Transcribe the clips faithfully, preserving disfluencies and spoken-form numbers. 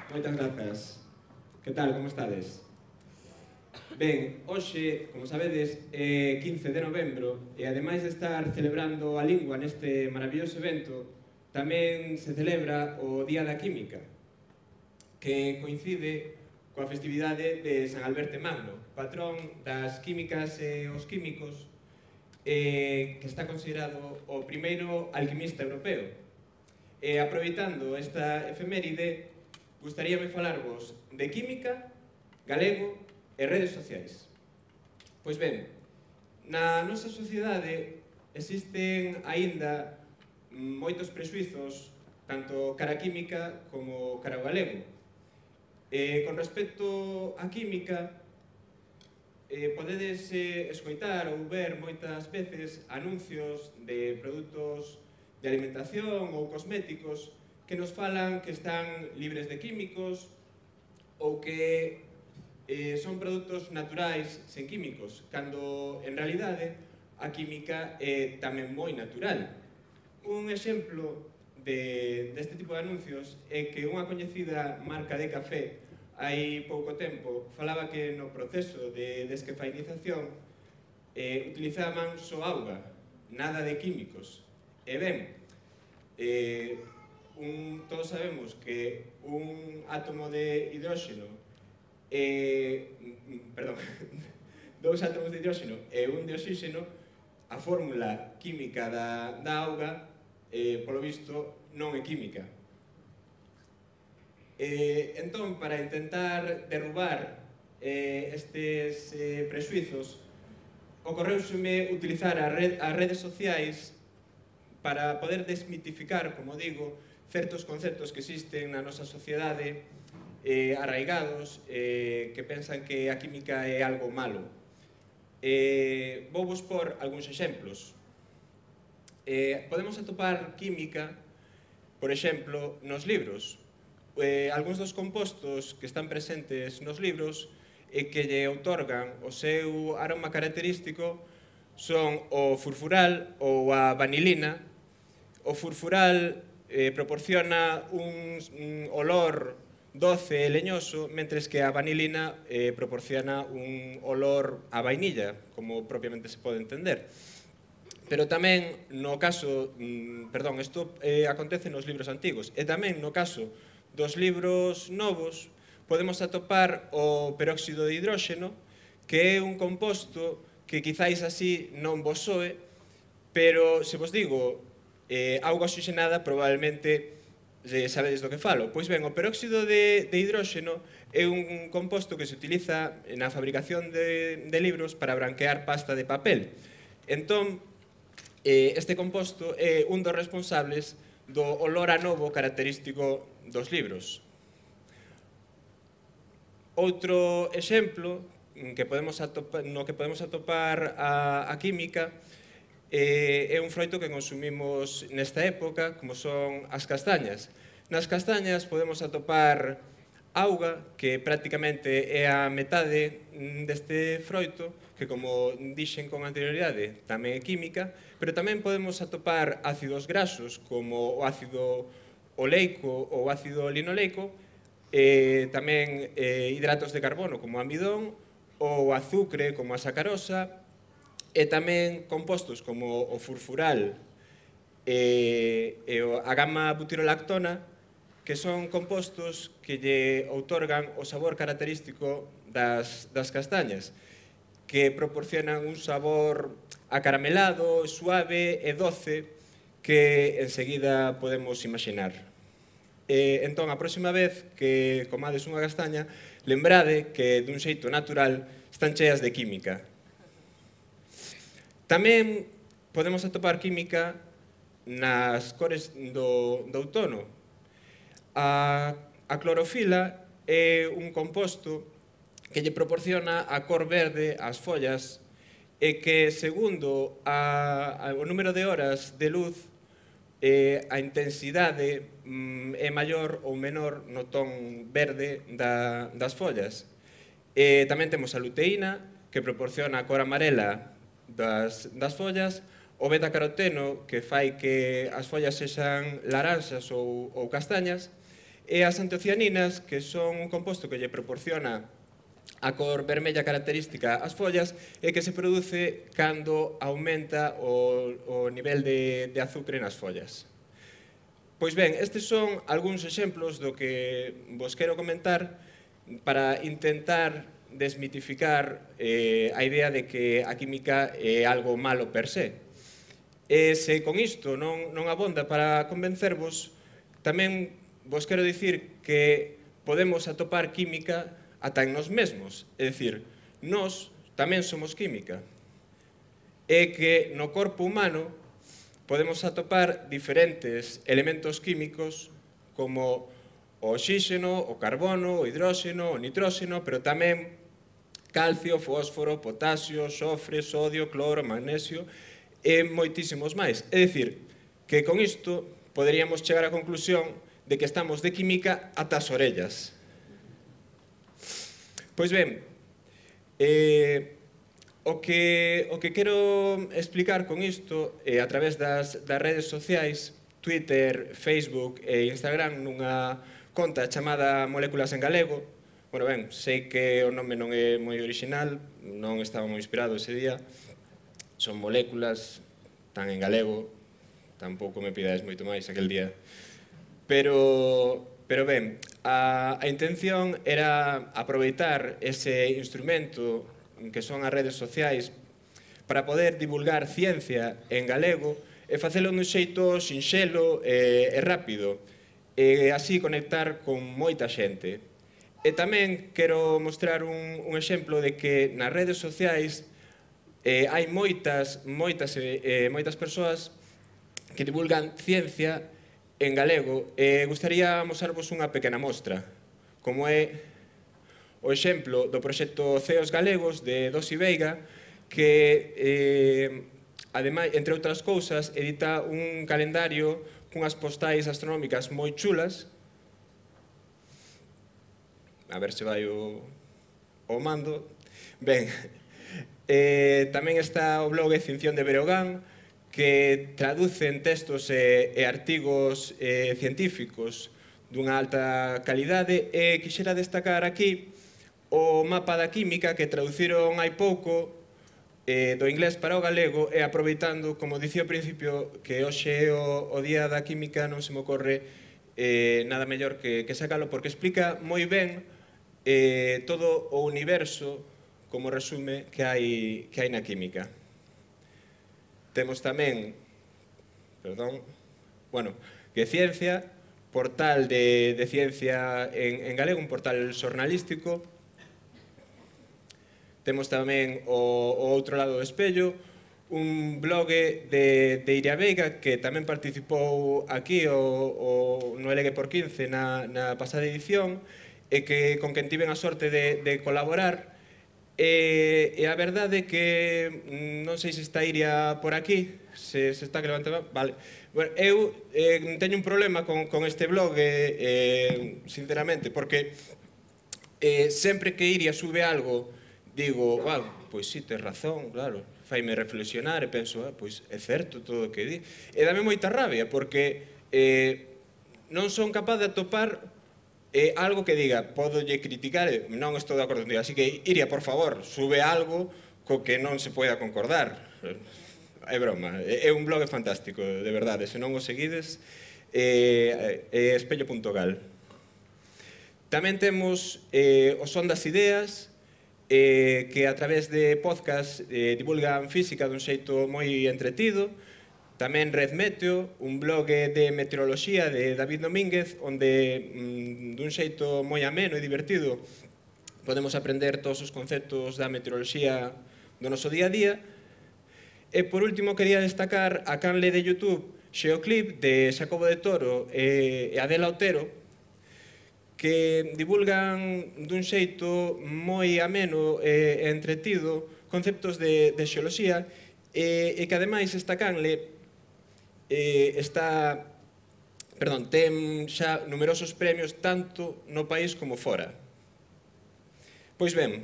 Moitas grazas. Que tal, como estades? Ben, hoxe, como sabedes, é quince de novembro e ademais de estar celebrando a lingua neste maravilloso evento, tamén se celebra o Día da Química, que coincide coa festividade de San Alberto Magno, patrón das químicas e os químicos, eh, que está considerado o primeiro alquimista europeo. E aproveitando esta efeméride, gustaríame falarvos de química, galego e redes sociais. Pois ben, na nosa sociedade existen aínda moitos prexuizos tanto cara a química como cara ao galego. Eh, con respecto á química, eh, podedes eh, escoitar ou ver moitas veces anuncios de produtos de alimentación ou cosméticos que nos falan que están libres de químicos ou que eh, son produtos naturais sen químicos, cando en realidade a química é tamén moi natural. Un exemplo de, deste tipo de anuncios é que unha coñecida marca de café hai pouco tempo falaba que no proceso de descafeinización eh, utilizaban só auga, nada de químicos. E ben, eh, un, todos sabemos que un átomo de hidróxeno e, perdón, dous átomos de hidróxeno e un de oxígeno, a fórmula química da, da auga, eh, polo visto, non é química. Eh, entón, para intentar derrubar eh, estes eh, prexuizos, ocorreuseme utilizar a red, as redes sociais para poder desmitificar, como digo, certos conceptos que existen na nosa sociedade, eh, arraigados, eh, que pensan que a química é algo malo. Eh, vou vos por algúns exemplos. Eh, podemos atopar química, por exemplo, nos libros. Eh, algúns dos compostos que están presentes nos libros e que lle outorgan o seu aroma característico son o furfural ou a vanilina. O furfural eh, proporciona un, un olor doce e leñoso, mentres que a vanilina eh, proporciona un olor a vainilla, como propiamente se pode entender. Pero tamén no caso, mm, perdón, isto eh, acontece nos libros antigos, e tamén no caso dos libros novos podemos atopar o peróxido de hidróxeno, que é un composto que quizáis así non vos soe, pero se vos digo eh, auga oxigenada, probablemente eh, sabedes do que falo. Pois ben, o peróxido de, de hidróxeno é un composto que se utiliza na fabricación de, de libros para branquear pasta de papel. Entón, eh, este composto é un dos responsables do olor a novo característico dos libros. Outro exemplo que podemos atopar, no que podemos atopar a, a química eh, é un froito que consumimos nesta época, como son as castañas. Nas castañas podemos atopar auga, que prácticamente é a metade deste froito, que como dixen con anterioridade tamén é química, pero tamén podemos atopar ácidos graxos, como o ácido oleico ou ácido linoleico, e tamén eh, hidratos de carbono, como o amidón, ou azucre, como a sacarosa, e tamén compostos como o furfural e, e a gamma butirolactona, que son compostos que lle outorgan o sabor característico das, das castañas, que proporcionan un sabor acaramelado, suave e doce que enseguida podemos imaginar. E, entón, a próxima vez que comades unha castaña, lembrade que dun xeito natural están cheas de química. Tamén podemos atopar química nas cores do, do outono. A, a clorofila é un composto que lle proporciona a cor verde ás follas e que, segundo a, a, o número de horas de luz, eh, a intensidade mm, é maior ou menor no ton verde da, das follas. E tamén temos a luteína, que proporciona a cor amarela das, das follas, o beta-caroteno, que fai que as follas sexan laranxas ou, ou castañas, e as antocianinas, que son un composto que lle proporciona a cor vermella característica ás follas e que se produce cando aumenta o, o nivel de, de azúcar nas follas. Pois ben, estes son algúns exemplos do que vos quero comentar para intentar desmitificar eh, a idea de que a química é algo malo per se. E se con isto non, non abonda para convencervos, tamén vos quero dicir que podemos atopar química ata en nós mesmos, é dicir, nós tamén somos química. É que no corpo humano podemos atopar diferentes elementos químicos como o oxígeno, o carbono, o hidróxeno, o nitróxeno, pero tamén calcio, fósforo, potasio, sofre, sodio, cloro, magnesio e moitísimos máis. É dicir, que con isto poderíamos chegar á conclusión de que estamos de química ata as orellas. Pois ben, eh, o, que, o que quero explicar con isto eh, a través das, das redes sociais, Twitter, Facebook e Instagram, nunha conta chamada Moléculas en Galego. Bueno, ben, sei que o nome non é moi original, non estaba moi inspirado ese día. Son moléculas, tan en galego, tampouco me pidades moito máis aquel día. Pero... Pero ben, a, a intención era aproveitar ese instrumento que son as redes sociais para poder divulgar ciencia en galego e facelo dun xeito sinxelo e, e rápido, e así conectar con moita xente. E tamén quero mostrar un, un exemplo de que nas redes sociais eh, hai moitas, moitas, eh, moitas persoas que divulgan ciencia en galego, e gustaría mostrar-vos unha pequena mostra, como é o exemplo do proxecto C E Os Galegos de Dosi Veiga, que, eh, ademais, entre outras cousas, edita un calendario cunhas postais astronómicas moi chulas. A ver se vai o, o mando. Ben, eh, tamén está o blog Extinción de Berogán, que traducen textos e, e artigos e, científicos dunha alta calidade, e quixera destacar aquí o mapa da química que traduciron hai pouco eh, do inglés para o galego, e aproveitando, como dicía ao principio, que hoxe é o, o día da química, non se me ocorre eh, nada mellor que, que sacalo, porque explica moi ben eh, todo o universo, como resume, que hai, que hai na química. Temos tamén, perdón, bueno, que Ciencia, portal de, de ciencia en, en galego, un portal xornalístico. Temos tamén o, o outro lado do espello, un blog de, de Iria Veiga, que tamén participou aquí o, o, no L G por quince na, na pasada edición, e que con quen tiven a sorte de, de colaborar. E, e a verdade é que non sei se está Iria por aquí, se, se está que levanta... Vale. Bueno, eu eh, teño un problema con, con este blog, eh, eh, sinceramente, porque eh, sempre que Iria sube algo, digo, wow, pois sí, tes razón, claro, faime reflexionar e penso, ah, pois é certo todo o que di. E dame moita rabia, porque eh, non son capaz de atopar É algo que diga, podolle criticar, non estou de acordo contigo. Así que, Iria, por favor, sube algo co que non se poida concordar. É broma, é un blog fantástico, de verdade. Se non o seguides, é espello punto gal. Tamén temos eh, o Son das Ideas, eh, que a través de podcast eh, divulgan física dun xeito moi entretido. Tamén Red Meteo, un blog de meteoroloxía de David Domínguez, onde, mm, dun xeito moi ameno e divertido, podemos aprender todos os conceptos da meteoroloxía do noso día a día. E, por último, quería destacar a canle de YouTube Xeoclip, de Xacobo de Toro e Adela Otero, que divulgan dun xeito moi ameno e entretido conceptos de, de xeoloxía, e, e que, ademais, esta canle Eh, está, perdón, ten xa numerosos premios tanto no país como fora. Pois ben,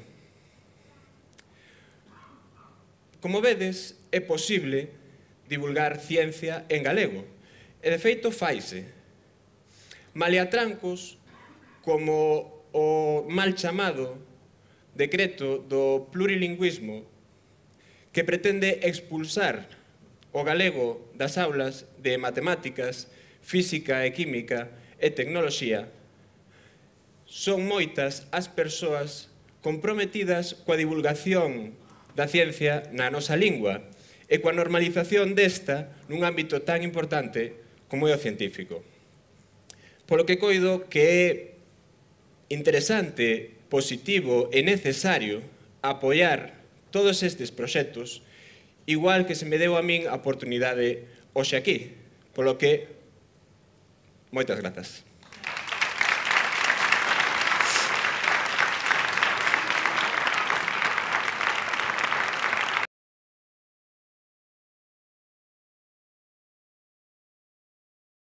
como vedes, é posible divulgar ciencia en galego, e de feito faise. Malia trancos, como o mal chamado decreto do plurilingüismo, que pretende expulsar o galego das aulas de matemáticas, física e química e tecnoloxía. Son moitas as persoas comprometidas coa divulgación da ciencia na nosa lingua e coa normalización desta nun ámbito tan importante como é o científico. Polo que coido que é interesante, positivo e necesario apoiar todos estes proxectos, igual que se me deu a min a oportunidade hoxe aquí. Polo que, moitas grazas.